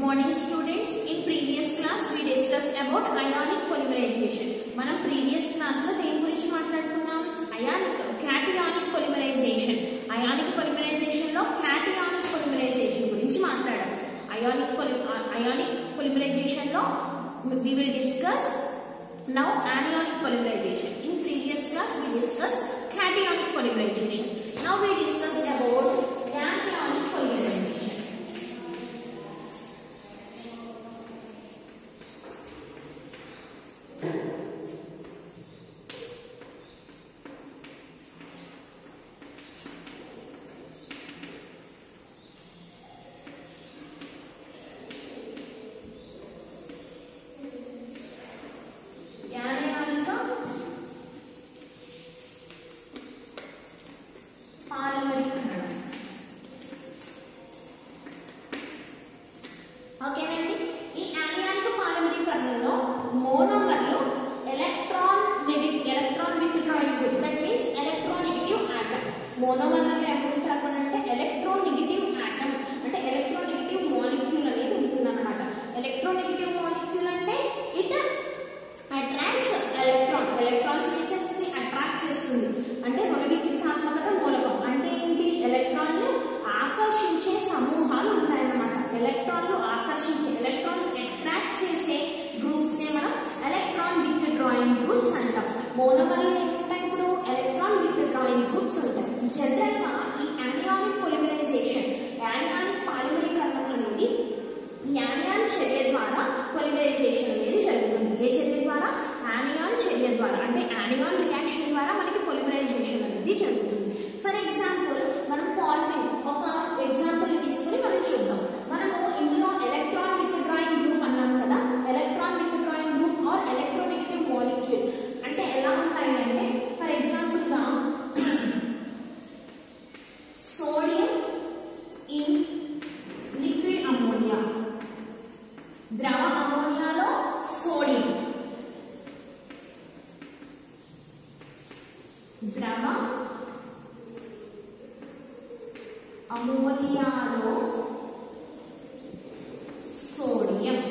morning students. In previous class we discussed about ionic polymerization. మనం previous class లో దేని గురించి మాట్లాడుకున్నాం? cationic polymerization. Ionic polymerization లో cationic polymerization గురించి మాట్లాడాం. Ionic polymerization లో we will discuss now anionic polymerization. In previous class we discussed cationic polymerization. Now we discuss about anionic polymerization. మోనోమర్లలో ఎప్పుడు చెప్పాలంటే ఎలక్ట్రోనెగటివ్ ఆటమ్ అంటే ఎలక్ట్రోనెగటివ్ మాలిక్యూల్ అనేది ఉంటుందన్నమాట. ఎలక్ట్రోనెగటివ్ మాలిక్యూల్ అంటే ఇట్ అట్రాక్ట్స్ ఎలక్ట్రాన్స్ ఏం చేస్తుంది, అట్రాక్ట్ చేస్తుంది. అంటే రుణవిద్యుతాత్మకత మూలకం అంటే ఏంటి, ఎలక్ట్రాన్లు ఆకర్షించే సమూహాలు ఉంటాయన్నమాట. ఎలక్ట్రాన్లు ఆకర్షించే ఎలక్ట్రాన్స్ అట్రాక్ట్ చేసే గ్రూప్స్ నే మనం ఎలక్ట్రాన్ విత్డ్రాయింగ్ గ్రూప్స్ అంటాం. మోనోమర్లు ఏముంటాయి, ఇప్పుడు ఎలక్ట్రాన్ విత్డ్రాయింగ్ గ్రూప్స్ ఉంటాయి. జనరల్ గా ఈ anionic polymerization anionic పాలిమరీకరణం అనేది యానియాన్ చర్య ద్వారా పొలిమరైజేషన్ అనేది జరుగుతుంది. ఏ చర్య ద్వారా? యానియాన్ చర్య ద్వారా, అంటే యానియాన్ రియాక్షన్ ద్వారా మనకి పొలిమరైజేషన్ అనేది జరుగుతుంది. ఫర్ ఎగ్జాంపుల్ మనం పాలిమర్ ఒక ఎగ్జాంపుల్ తీసుకుని మనం చూద్దాం. మనము ఇందులో ఎలక్ట్రాన్ విత్డ్రాయింగ్ గ్రూప్ అన్నాం కదా, electron withdrawing group or electronegative molecule అంటే ఎలా ఉంటాయి అంటే, ఫర్ ఎగ్జాంపుల్ గా సోడియం ఇన్ లిక్విడ్ అమోనియా, ద్రవ అమోనియాలో సోడియం, ద్రవ అమోనియాలో సోడియం.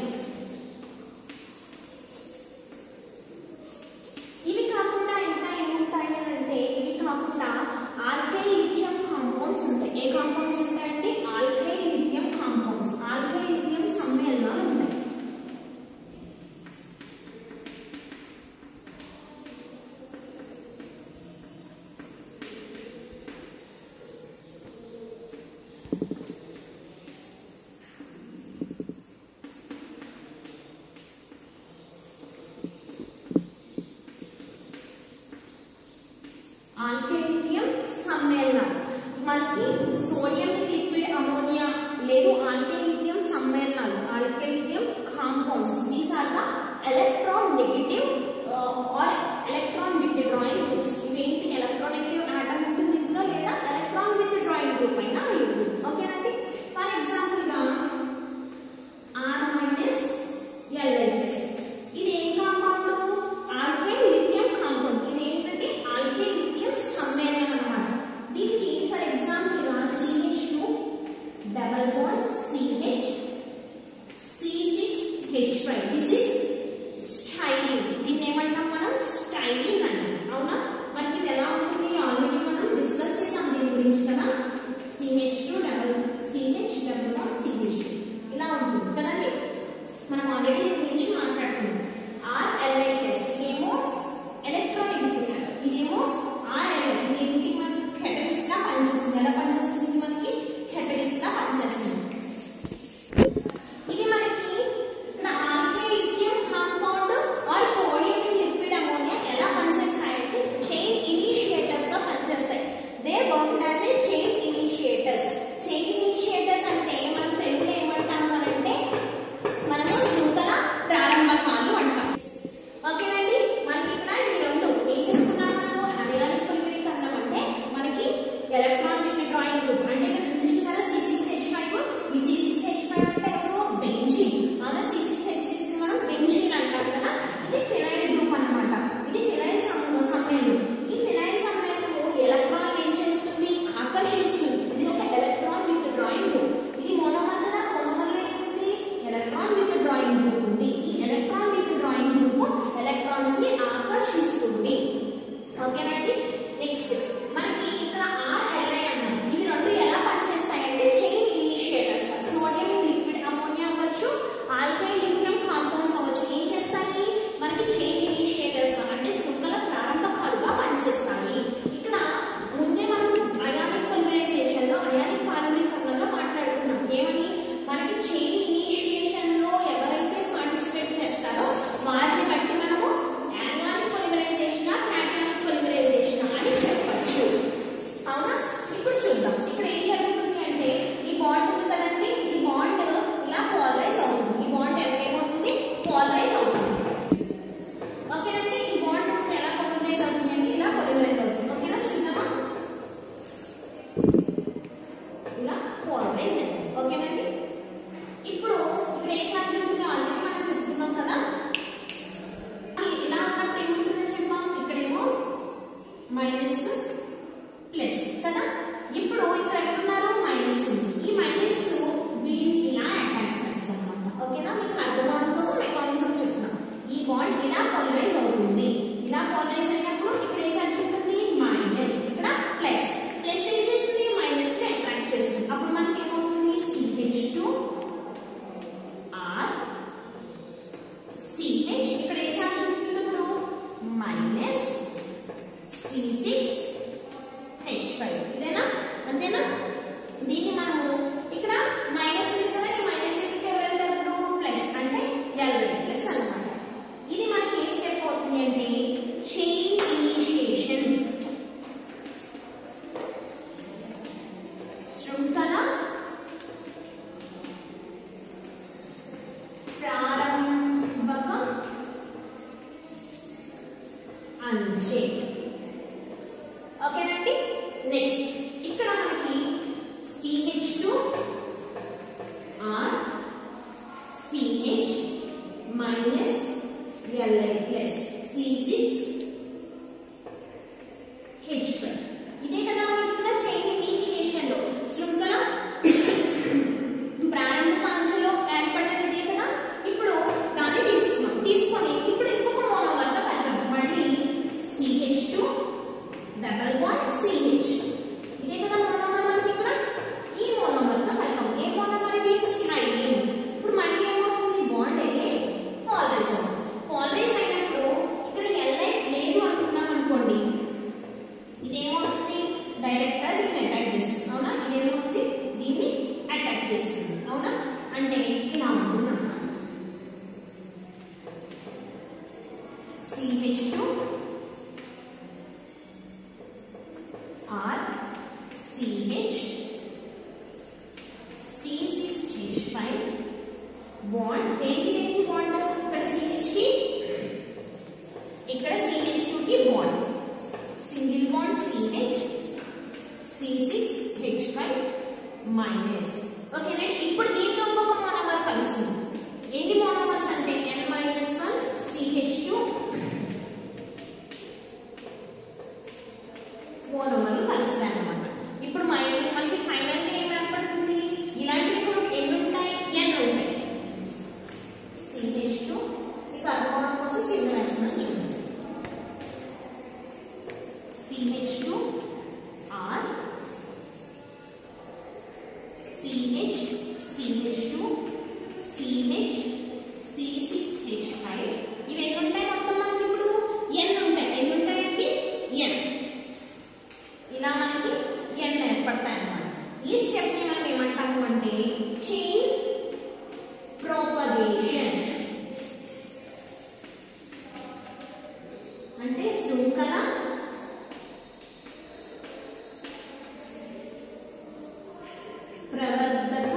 ఇవి కాకుండా ఇంకా ఏముంటాయి అంటే, ఇవి కాకుండా ఆల్కైల్ లిథియం కాంపౌండ్స్ ఉంటాయి. ఏ కాంపౌండ్స్ ఉంటాయంటే alkyl lithium compounds, alkyl lithium సమ్మేళనాలు ఉంటాయి. ఆల్కైల్ లిథియం సమ్మేళనం మనకి సోడియం లిక్విడ్ అమోనియా లేదు, ఆల్కైల్ లిథియం సమ్మేళనాలు, alkyl lithium compounds. These are the electron negative or electron withdrawing groups. ఇవేంటి, ఎలక్ట్రాన్ నెగటివ్ ఆటమ్ ఉంటుంది ఇందులో, లేదా ఎలక్ట్రాన్ విత్డ్రాయింగ్ గ్రూప్ అయినా అయి ఉంటుంది. ఓకేనండి. ఫర్ ఎగ్జాంపుల్ గా R-L-S ఇది ఏం కాంపౌండ్, ఆల్కైల్ లిథియం కాంపౌండ్. ఇది ఏంటంటే ఆల్కైల్ లిథియం సమ్మేళనం అన్నమాట. దీనికి ఫర్ ఎగ్జాంపుల్ గా CH2 double bond CH C6H5 this is styrene. దీన్ని ఏమంటాం మనం, స్టైరీన్ అంటాం. అవునా, మనకి ఇది ఎలా ఉంటుంది, unchain. ఓకేనండి. నెక్స్ట్ ఇక్కడ మనకి CH2 R CH minus Li plus C6 H5. ఇదే కదా మనకి ఇక్కడ చైన్ ఇనిషియేషన్ లో శృంఖల ప్రారంభ అంచులో ఏర్పడ్డది ఇదే కదా. ఇప్పుడు దాన్ని తీసుకొని ఇప్పుడు ఇంకొక మోనోమర్ తో కలిపాం. మళ్ళీ CH2 డబుల్ బాండ్ CH. ఇదే కదా మోనోమర్ మనకి ఇక్కడ. ఈ మోనోమర్ తో కలిపాం. ఏ మోనోమర్ ఇది? స్ట్రైలిన్. ఇప్పుడు మళ్ళీ ఏమవుతుంది? బాండ్ అయితే పాలరైజ్ అవుతుంది. పాలరైజ్ అయినప్పుడు ఇక్కడ Li లేదు అనుకున్నాం అనుకోండి, ఇదేమవుతుంది? డైరెక్ట్ గా దీన్ని అటాక్ చేస్తుంది. అవునా? ఇదేమవుతుంది? దీన్ని అటాక్ చేస్తుంది. అవునా? అంటే ఇలా ఉంటుంది అన్నమాట. CH2 R CH C6H5 bond దేనికి బాండ్? ఇక్కడ CH కి, ఇక్కడ CH2 కి bond. Single bond CH C6H5 minus. ఓకేనా? ఇప్పుడు దీంతో ఇంకొక మోనోమర్ కలుస్తుంది. ఎన్ని మోనోమర్స్ అంటే N-1 CH2 మోనోమర్లు కలుస్తాయి అన్నమాట. ఇప్పుడు మనకి ఫైనల్ గా ఏం ఏర్పడుతుంది? ఇలాంటివి కూడా ఎన్ని ఉంటాయి? N ఉంటాయి. CH2 ఈ కనుక్కోవడం కోసం కింద వేస్తున్నాను చూడండి. CH2 R CH CH2 CH C6H5 ఇవి ఎన్ని ఉంటాయి మొత్తం మనకి ఇప్పుడు? N ఉంటాయి. ఎన్ని ఉంటాయండి? N. ఇలా మనకి N ఏర్పడతాయి అన్నమాట. ఈ స్టెప్ ని మనం ఏమంటాము అంటే చైన్ ప్రొపగేషన్. అంటే శృంఖల ప్రవర్ధక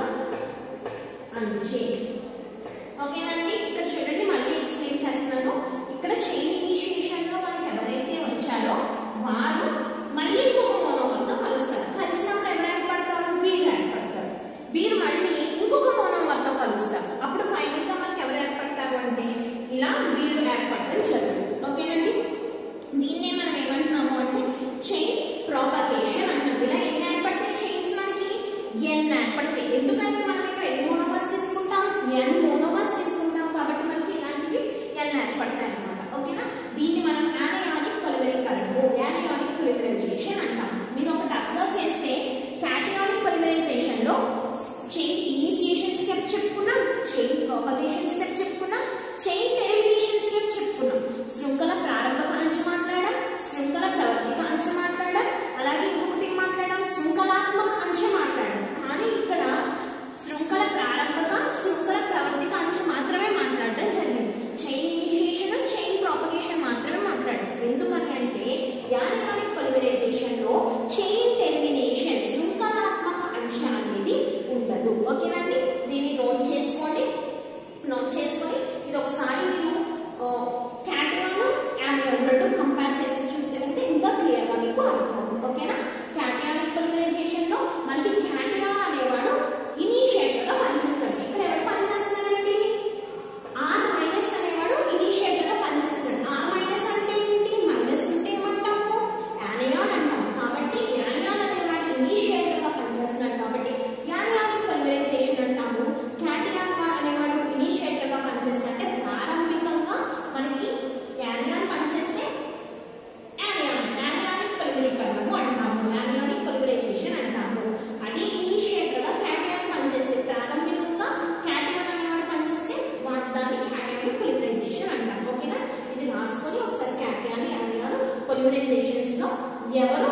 అంచే. ఓకేనండి. ఇక్కడ చూడండి, మళ్ళీ ఎక్స్ప్లెయిన్ చేస్తున్నాను. ఇక్కడ చైన్ ఇనిషియేషన్ లో మనకి ఎవరైతే వచ్చారో వారు మళ్ళీ ఇంకొక మోనోమర్ తో కలుస్తారు. కలిసినప్పుడు ఎవరు ఏర్పడతారు? వీరు ఏర్పడతారు. వీరు మళ్ళీ ఇంకొక మోనోమర్ తో కలుస్తారు. అప్పుడు ఫైనల్ గా మనకి ఎవరు ఏర్పడతారు అంటే ఇలా వీరు ఏర్పడడం జరుగుతుంది. ఓకేనండి. దీన్నే మనం ఏమంటున్నాము అంటే చైన్ ప్రాపగేషన్ అంటాం. ఇలా ఎన్ని ఏర్పడతాయి చైన్స్ మనకి? N ఏర్పడతాయి. ఎందుకంటే మనం ఇక్కడ ఎన్ని మోనోమర్స్ తీసుకుంటాం? N మోనోమర్స్ తీసుకుంటాం కాబట్టి మనకి ఇలాంటివి N ఏర్పడతాయి అన్నమాట. ఓకేనా? దీన్ని మనం యానియానిక్ పొలిమరీకరణ, యానియానిక్ పొలిమరైజేషన్ అంటాం. మీరు ఒకటి అబ్జర్వ్ చేస్తే క్యాటయానిక్ పొలిమరైజేషన్ లో చైన్ ఇనిషియేషన్ స్టెప్ చెప్పుకున్నాం, చైన్ ప్రాపగేషన్ స్టెప్ చెప్పుకున్నాం, చైన్ టెర్మినేషన్ స్టెప్ చెప్పుకున్నాం. శృంఖల ప్రారంభక అంచు మాట్లాడాం, శృంఖల ప్రవర్తిక అంచు మాట్లాడాం, అలాగే ఇంకొకటి మాట్లాడాం, శృంఖలాత్మక అంచు మాట్లాడాం. కానీ ఇక్కడ శృంఖల ప్రారంభక, శృంఖల ప్రవర్తిక అంచు మాత్రమే మాట్లాడడం జరిగింది. చైన్ ఇనిషియేషన్, చైన్ ప్రాపగేషన్ మాత్రమే మాట్లాడాం. ఎందుకని అంటే యానియానిక్ పొలిమరైజేషన్ లో చైన్ టెర్మినేషన్, శృంఖలాత్మక అంచు అనేది ఉండదు. ఓకేనండి. దీన్ని నోట్ చేసుకొని ఇది ఒకసారి మీరు క్యాటయాన్ యానియాన్ రెండు కంపేర్ చేసి చూస్తే ఇంకా క్లియర్ గా మీకు అర్థమవుతుంది. ఓకేనా? క్యాటయానిక్ పొలిమరైజేషన్ లో మనకి క్యాటయాన్ అనేవాడు ఇనిషియేటర్ గా పనిచేస్తాడు. ఇక్కడ ఎవరు పనిచేస్తున్నాడండి? R మైనస్ అనేవాడు ఇనిషియేటర్ గా పనిచేస్తున్నాడు. R మైనస్ అంటే ఏంటి? మైనస్ ఉంటే ఏమంటాము? యానియాన్ అంటాము. కాబట్టి యానియాన్ అనేవాడు ఇనిషియేటర్ గా పనిచేస్తున్నాడు కాబట్టి యానియానిక్ పొలిమరైజేషన్ అంటాము. క్యాటయాన్ అనేవాడు ఇనిషియేటర్ గా పనిచేస్తాడు. అంటే ప్రారంభికంగా మనకి యానియాన్ పనిచేస్తే యానియానిక్ పొలిమరీకరణము అంటాము, యానియానిక్ పొలిమరైజేషన్ అంటాము. అది ఇనిషియేటర్ గా క్యాటయాన్ పనిచేస్తే, ప్రారంభికంగా క్యాటయాన్ అనేవాడు పనిచేస్తే దాన్ని క్యాటయానిక్ పొలిమరైజేషన్ అంటాము. ఓకేనా? ఇది రాసుకొని ఒకసారి క్యాటయాన్ యానియాన్ పొలిమరైజేషన్స్ లో ఎవరు